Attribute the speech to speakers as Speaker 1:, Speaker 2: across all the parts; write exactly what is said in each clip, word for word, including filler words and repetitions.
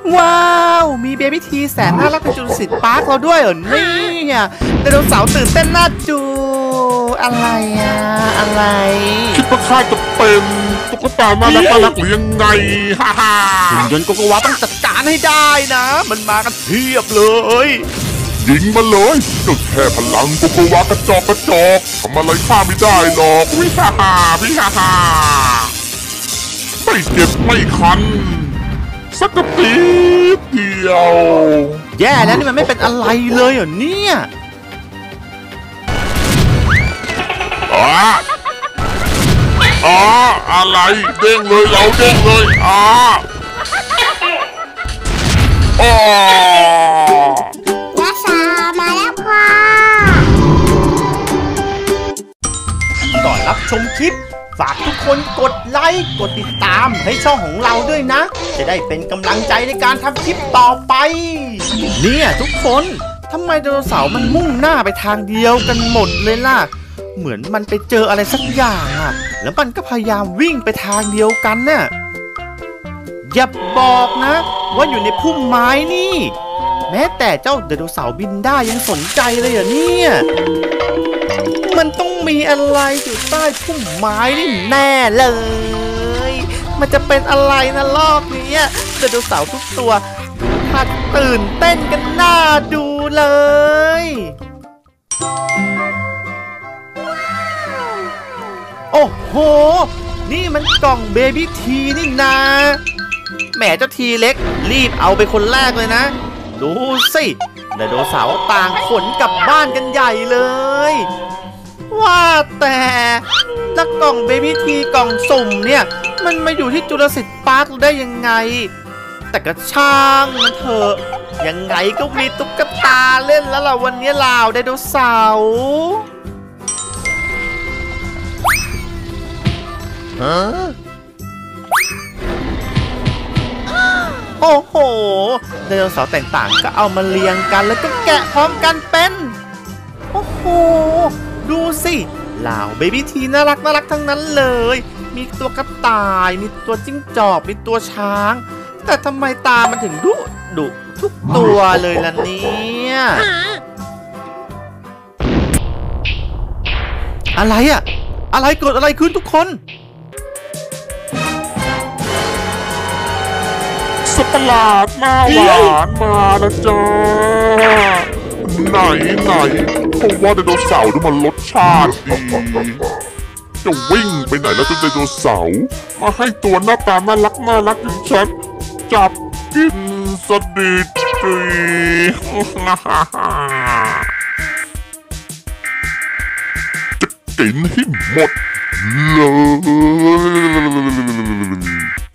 Speaker 1: ว้าวมีเบบี้ทีแสนน่ารักในจุลศิลป์พาร์คเราด้วยเหรอเนี่ยไดโนเสาร์ตื่นเต้นน่าดูอะไรอะอะไร
Speaker 2: คิดว่าข้าจะเป็นตุ๊กตาน่ารักน่ารักหรือยังไงฮ่าฮ่า
Speaker 1: หุ่นยนต์โกโกวาต้องจัดการให้ได้นะมันมากันเพียบเลย
Speaker 2: ยิงมาเลยเจ้าแค่พลังโกโกวากระจอกกระจอกทำอะไรข้าไม่ได้หรอกวิฮ่าฮ่าวิฮ่าฮ่าไม่เจ็บไม่คันสักกระปีเดียว
Speaker 1: แย่แล้วนี่มันไม่เป็นอะไรเลยเหรอเนี่ย
Speaker 2: อ๋ออ๋ออะไรเด้งเลยเราเด้งเลยอ๋ออ๋อ
Speaker 3: รักษามาแล้วค่ะ
Speaker 1: ก่อนรับชมคลิปฝากทุกคนกดไลค์กดติดตามให้ช่องของเราด้วยนะจะได้เป็นกำลังใจในการทำคลิปต่อไปเนี่ยทุกคนทำไมไดโนเสาร์มันมุ่งหน้าไปทางเดียวกันหมดเลยล่ะเหมือนมันไปเจออะไรสักอย่างอ่ะแล้วมันก็พยายามวิ่งไปทางเดียวกันน่ะอย่าบอกนะว่าอยู่ในพุ่มไม้นี่แม้แต่เจ้าไดโนเสาร์บินได้ยังสนใจเลยเหรอเนี่ยมันต้องมีอะไรอยู่ใต้พุ่มไม้นี่แน่เลยมันจะเป็นอะไรนะรอบนี้ไดโนเสาร์ทุกตัวดูท่าตื่นเต้นกันน่าดูเลยโอ้โหนี่มันกล่องเบบี้ทีนี่นะแหมเจ้าทีเล็กรีบเอาไปคนแรกเลยนะดูสิไดโนเสาร์ต่างขนกลับบ้านกันใหญ่เลยว่าแต่ถ้ากล่องเบบี้ทีกล่องสุ่มเนี่ยมันมาอยู่ที่จุลศิลป์พาร์คได้ยังไงแต่ก็ช่างมันเถอะยังไงก็มีตุ๊กตาเล่นแล้วล่ะวันนี้ลาวไดโนเสาร์ฮะโอ้โหไดโนเสาร์ต่างๆก็เอามาเรียงกันแล้วก็แกะพร้อมกันเป็นโอ้โหดูสิเหล่าเบบี้ทีน่ารักน่ารักทั้งนั้นเลยมีตัวกระต่ายมีตัวจิ้งจอกมีตัวช้างแต่ทำไมตามันถึงดุดุทุกตัวเลยล่ะเนี่ยอะไรอะอะไรเกิดอะไรขึ้นทุกคน
Speaker 2: สัตว์ประหลาดหน้าหวานมาแล้วจ้าไหนไหนเพราะว่าไดโนเสาร์นี่มันรสชาติดีจะวิ่งไปไหนแล้วเจ้าไดโนเสาร์มาให้ตัวหน้าตาน่ารักน่ารักอย่างฉันจับกินสดิดจีจะกินให้หมดเลย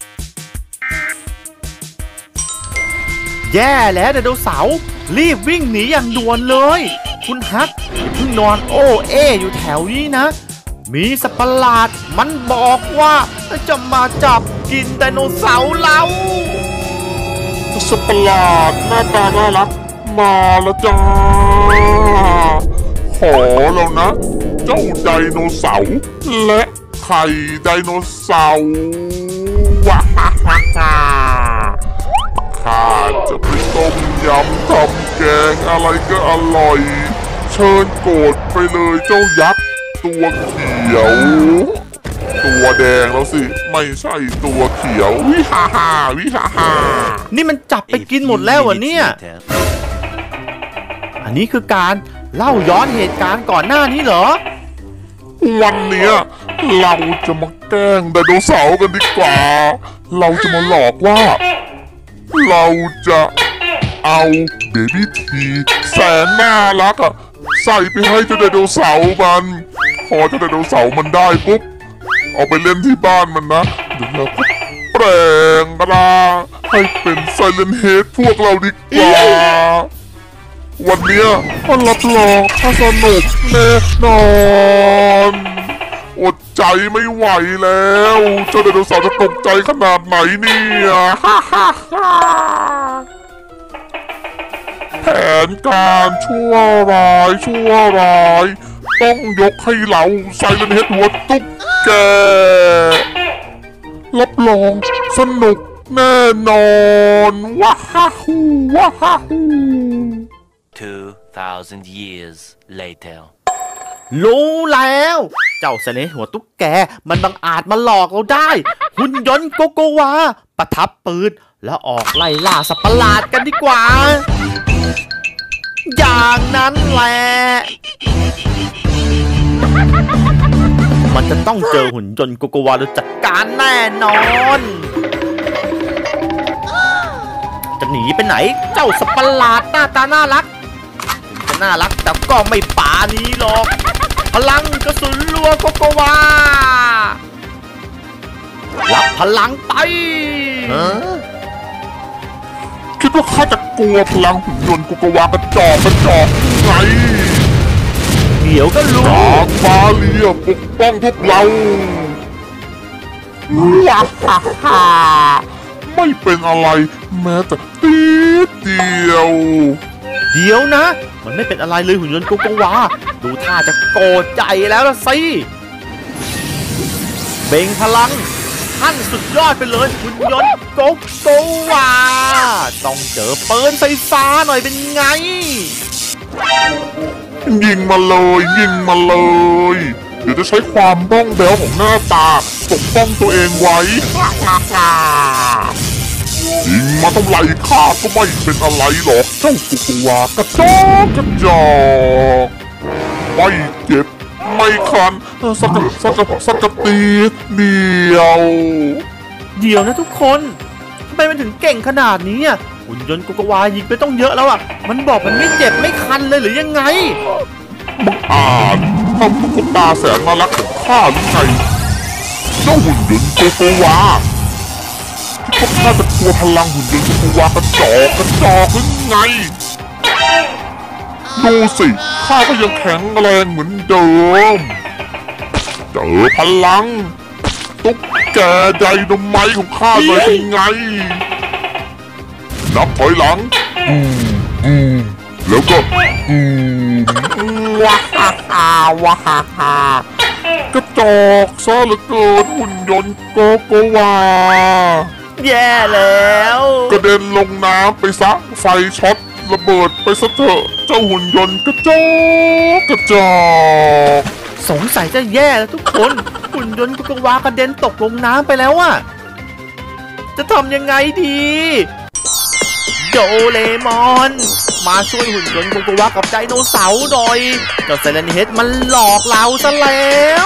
Speaker 1: แย่แล้วไดโนเสาร์รีบวิ่งหนีอย่างด่วนเลยคุณฮักอย่าเพิ่งนอนโอ้เออยู่แถวนี้นะมีสัตว์ประหลาดมันบอกว่าจะมาจับกินไดโนเสาร์เรา
Speaker 2: สัตว์ประหลาดหน้าตาน่ารักมาแล้วจ้าขอแล้วนะเจ้าไดโนเสาร์และไข่ไดโนเสาร์ว้าฮ่าฮ่าฮ่าข้าจะไปต้มยำทำแกงอะไรก็อร่อยเชิญโกรธไปเลยเจ้ายักษ์ตัวเขียวตัวแดงแล้วสิไม่ใช่ตัวเขียววิฮ่าฮ่าวิฮ่าฮ่า
Speaker 1: นี่มันจับไปกินหมดแล้วเหรอเนี่ยอันนี้คือการเล่าย้อนเหตุการณ์ก่อนหน้านี้เหรอ
Speaker 2: วันนี้เราจะมาแกล้งไดโนเสาร์กันดีกว่าเราจะมาหลอกว่าเราจะเอาเบบี้ทีแสนน่ารักอะใส่ไปให้เจ้าไดโนเสาร์มันพอเจ้าไดโนเสาร์มันได้ปุ๊บเอาไปเล่นที่บ้านมันนะเดี๋ยวเราก็แปลงร่างให้เป็นไซเลนเฮดพวกเราดีกว่าวันนี้ก็รับรองถ้าสนุกแน่นอนอดใจไม่ไหวแล้วเจ้าไดโนเสาร์จะตกใจขนาดไหนเนี่ยฮ่าฮ่าฮ่าแผนการชั่วร้ายชั่วร้ายต้องยกให้เราไซเลนเฮดหัวตุ๊กแกรับรองสนุกแน่นอนว้าฮ่าฮูว้าฮ่าฮู
Speaker 4: Two thousand years later.
Speaker 1: รู้แล้วเจ้าเสน่ห์หัวตุ๊กแกมันบังอาจมาหลอกเราได้หุ่นยนต์โกโกวาประทับปืนแล้วออกไล่ล่าสัตว์ประหลาดกันดีกว่าอย่างนั้นแหละมันจะต้องเจอหุ่นยนต์โกโกวาโดยจัดการแน่นอนจะหนีไปไหนเจ้าสัตว์ประหลาดหน้าตาน่ารักถึงจะน่ารักแต่ก็ไม่ป่านี้หรอกพลังกระสุนรัวโกโกวารับพลังไป
Speaker 2: คิดว่าข้าจะกลัวพลังหุ่นยนต์กุกวากระจอกกระจอกไง
Speaker 1: เดี๋ยวก็รู้
Speaker 2: จากบาเลียปกป้องพวกเราว้าฮ่าฮ่าไม่เป็นอะไรแม้แต่ตีเดียว
Speaker 1: เดี๋ยวนะมันไม่เป็นอะไรเลยหุ่นยนต์โกโกวาดูท่าจะโกรธใจแล้วล่ะสิเบ่งพลังขั้นสุดยอดไปเลยหุ่นยนต์โกโกวาต้องเจอปืนไฟฟ้าหน่อยเป็นไง
Speaker 2: ยิงมาเลยยิงมาเลยเดี๋ยวจะใช้ความบ้องแบ้วของหน้าตาปกป้องตัวเองไว้ยิงมาเท่าไหร่ข้าก็ไม่เป็นอะไรหรอกเจ้ากุกวากระจอกกระจอกไม่เจ็บไม่คันสักสักสักตีเดียว
Speaker 1: เดี๋ยวนะทุกคนทำไมมันถึงเก่งขนาดนี้อ่ะหุ่นยนต์โกโกวายิงไปต้องเยอะแล้วอ่ะมันบอกมันไม่เจ็บไม่คันเลยหรือยังไง
Speaker 2: มึงอ่านทำตุ๊กตาแสนน่ารักของข้าหรือไงเจ้าหุ่นยนต์โกโกวาที่พวกข้าจะกลัวพลังหุ่นยนต์โกโกวากระจอกกระจอกหรือไงดูสิข้าก็ยังแข็งแรงเหมือนเดิมเจอพลังตุ๊กแกไดโนไมต์ของข้าเลยเป็นไงนับถอยหลังอืมอืมแล้วก็อืมว้าฮ่าฮ่าว้าฮ่าฮ่ากระจอกซะเหลือเกินหุ่นยนต์โกโกวา
Speaker 1: แย่แล้ว
Speaker 2: กระเด็นลงน้ำไปซะไฟช็อตระเบิดไปซะเถอะเจ้าหุ่นยนต์กระจอกกระจอก
Speaker 1: สงสัยจะแย่แล้วทุกคนหุ่นยนต์โกโกวากระเด็นตกลงน้ำไปแล้วอะจะทำยังไงดีโดเรมอนมาช่วยหุ่นยนต์โกโกวากับไดโนเสาร์หน่อยเจ้าไซเลนเฮดมันหลอกเราซะแล้ว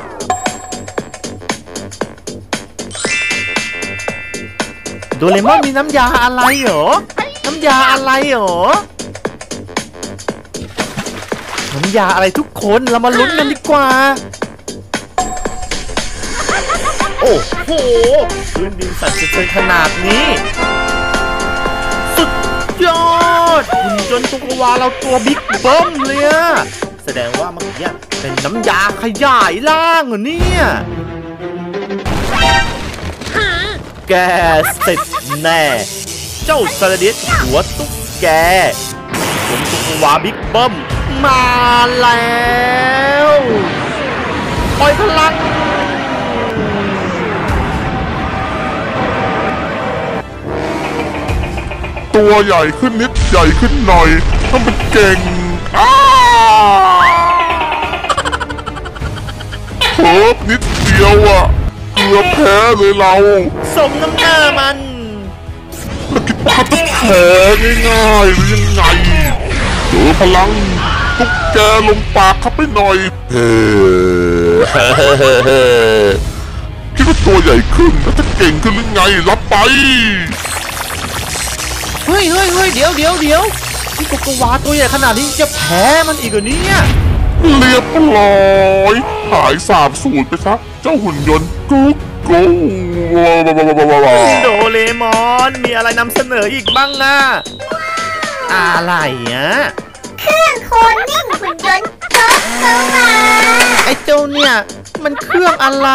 Speaker 1: โดเรมอนมีน้ำยาอะไรเหรอน้ำยาอะไรเหรอน้ำยาอะไรทุกคนเรามาลุ้นกันดีกว่าโอ้โหพื้นดินสั่นสะเทือนขนาดนี้สุดยอดหุ่นยนต์โกโกวาเราตัวบิ๊กเบิ้มเลยอะแสดงว่าเมื่อกี้เป็นน้ำยาขยายร่างเหรอเนี่ยแกเสร็จแน่เจ้าซาดิสหัวตุ๊กแกหุ่นโกโกวาบิ๊กเบิ้มมาแล้วปล่อยพลัง
Speaker 2: ตัวใหญ่ขึ้นนิดใหญ่ขึ้นหน่อยทำเป็นเก่งอ้าเพิ่มนิดเดียวอ่ะเกือบแพ้เลยเรา
Speaker 1: สมน้ำหน้ามัน
Speaker 2: แล้วคิดว่าจะแพ้ง่ายๆหรือยังไงเจอพลังตุ๊กแกลงปากเข้าไปหน่อยเฮ้คิดว่าตัวใหญ่ขึ้นแล้วจะเก่งขึ้นหรือไงรับไป
Speaker 1: เฮ้ยเฮ้ยเฮ้ยเดี๋ยวเดี๋ยวเดี๋ยวที่โกโกวาตัวใหญ่ขนาดนี้จะแพ้มันอีกเหรอเนี่ย
Speaker 2: เรียบร้อยหายสาบสูญไปซะเจ้าหุ่นยนต์กุ๊กกู
Speaker 1: โดเรมอนมีอะไรนำเสนออีกบ้างอ่ะอะไรอ่ะ
Speaker 3: เครื่องโคลนนิ่งหุ่นยนต์โกโกวา
Speaker 1: ไอ้เจ้าเนี่ยมันเครื่องอะไร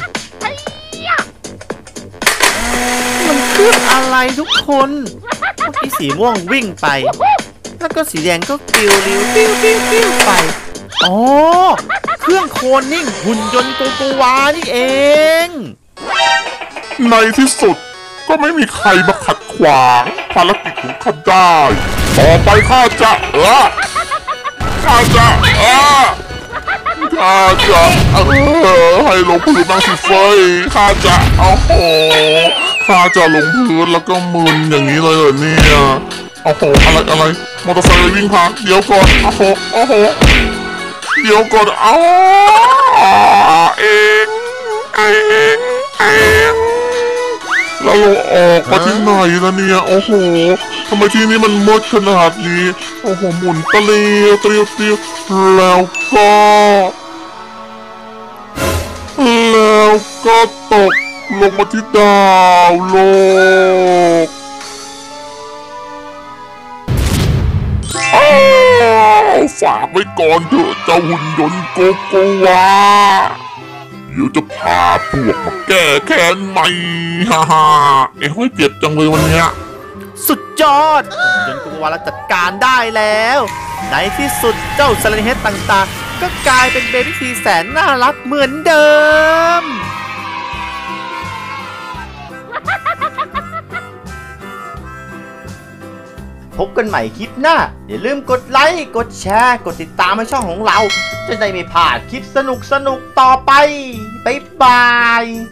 Speaker 1: มันเครื่องอะไรทุกคนเมื่อกี้สีม่วงวิ่งไปแล้วก็สีแดงก็ปิ้วปิ้วปิ้วปิ้วปิ้วไปอ๋อเครื่องโคลนนิ่งหุ่นยนต์โกโกวานี่เอง
Speaker 2: ในที่สุดก็ไม่มีใครมาขัดขวางภารกิจของข้าได้ต่อไปข้าจะเออข้าจะเออข้าจะเออให้ลงพื้นบ้างสิเฟยข้าจะเอาโหข้าจะลงพื้นแล้วก็มึนอย่างนี้เลยเหรอเนี่ยโอ้โหอะไรอะไรมอเตอร์ไซค์วิ่งผ่านเดี๋ยวก่อนโอ้โหโอ้โหเดี๋ยวก่อนเอาเองเองเองแล้วเราออกมาที่ไหนล่ะเนี่ยโอ้โหทำไมที่นี่มันมืดขนาดนี้โอ้โหหมุนตะเลียวเตียวเตียวแล้วก็แล้วก็ตกลงมาที่ดาวโลกฝากไว้ก่อนเถอะเจ้าหุ่นยนต์โกโกวาเดี๋ยวจะพาพวกมาแก้แค้นใหม่ฮ่าฮ่าเอ้ยเจ็บจังเลยวันเนี้ย
Speaker 1: สุดยอดจนกุวาลจัดการได้แล้วในที่สุดเจ้าสเลนเฮดต่างๆก็กลายเป็นเบบี้ทีแสนน่ารักเหมือนเดิมพบกันใหม่คลิปหน้าอย่าลืมกดไลค์กดแชร์กดติดตามให้ช่องของเราจะได้ไม่พลาดคลิปสนุกๆต่อไปบ๊ายบาย